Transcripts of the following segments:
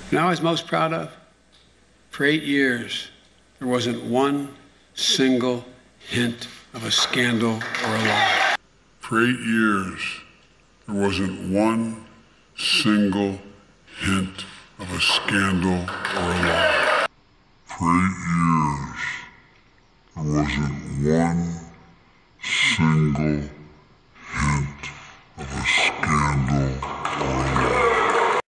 You know what I was most proud of? For 8 years, there wasn't one single hint of a scandal or a lie. For 8 years, there wasn't one single hint of a scandal or a lie. For 8 years, there wasn't one single hint of a scandal or a lie.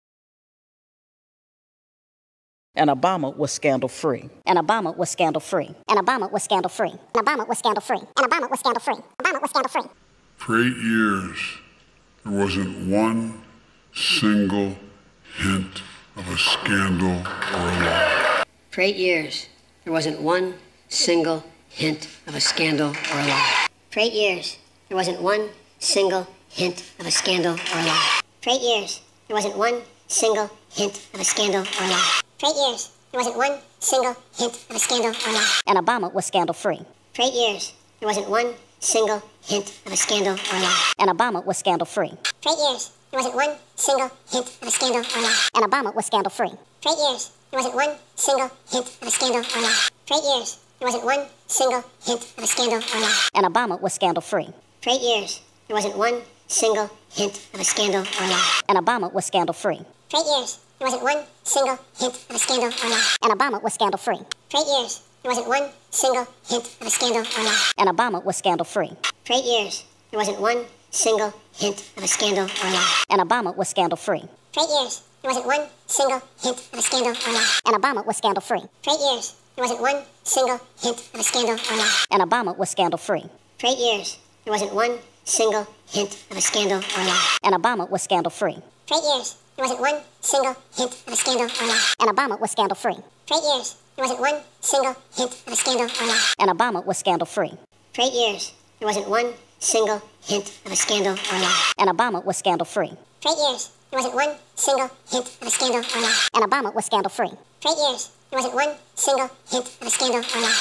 And Obama was scandal-free. And Obama was scandal-free. And Obama was scandal-free. And Obama was scandal-free. And Obama was scandal-free. Obama was scandal-free. For 8 years, there wasn't one single hint of a scandal or a lie. For 8 years, there wasn't one single hint of a scandal or a lie. For 8 years, there wasn't one single hint of a scandal or a lie. For 8 years, there wasn't one single hint of a scandal or a lie. For 8 years, there wasn't one single hint of a scandal or a lie. And Obama was scandal-free. For 8 years, there wasn't one single hint of a scandal or a lie. And Obama was scandal-free. For 8 years, there wasn't one single hint of a scandal or a lie. And Obama was scandal-free. For 8 years, there wasn't one single hint of a scandal or a lie. For 8 years, there wasn't one single hint of a scandal or a lie. And Obama was scandal-free. For 8 years, there wasn't one single hint of a scandal or a lie. And Obama was scandal-free. For 8 years, there wasn't one single hint of a scandal or a lie. And Obama was scandal-free. For 8 years, there wasn't one single hint of a scandal or a lie. And Obama was scandal-free. For 8 years, there wasn't one single hint of a scandal or a lie. And Obama was scandal-free. For 8 years, there wasn't one single hint of a scandal or a lie. And Obama was scandal-free. For 8 years, there wasn't one single hint of a scandal or a lie. And Obama was scandal-free. For 8 years, there wasn't one single hint of a scandal or a lie. And Obama was scandal-free. For 8 years, there wasn't one single hint of a scandal or a lie. And Obama was scandal-free. For 8 years, there wasn't one single hint of a scandal or a lie. And Obama was scandal-free. For 8 years, there wasn't one single hint of a scandal or a lie. And Obama was scandal-free. For 8 years, there wasn't one single hint of a scandal or a lie. And Obama was scandal-free. For 8 years, there wasn't one single hint of a scandal or a lie.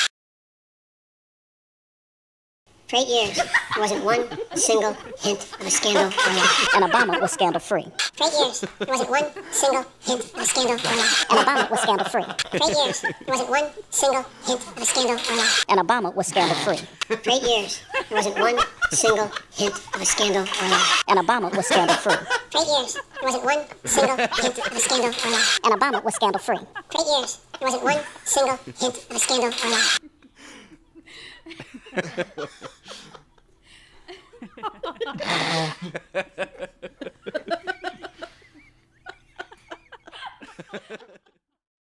For 8 years, there wasn't one single hint of a scandal or a lie. And Obama was scandal-free. For 8 years, there wasn't one single hint of a scandal or a lie. And Obama was scandal-free. For 8 years, there wasn't one single hint of a scandal or a lie. And Obama was scandal-free. For 8 years, there wasn't one single hint of a scandal or a lie. And Obama was scandal-free. For 8 years, there wasn't one single hint of a scandal or a lie. And Obama was scandal-free. For 8 years, there wasn't one single hint of a scandal or a lie. Ha ha ha.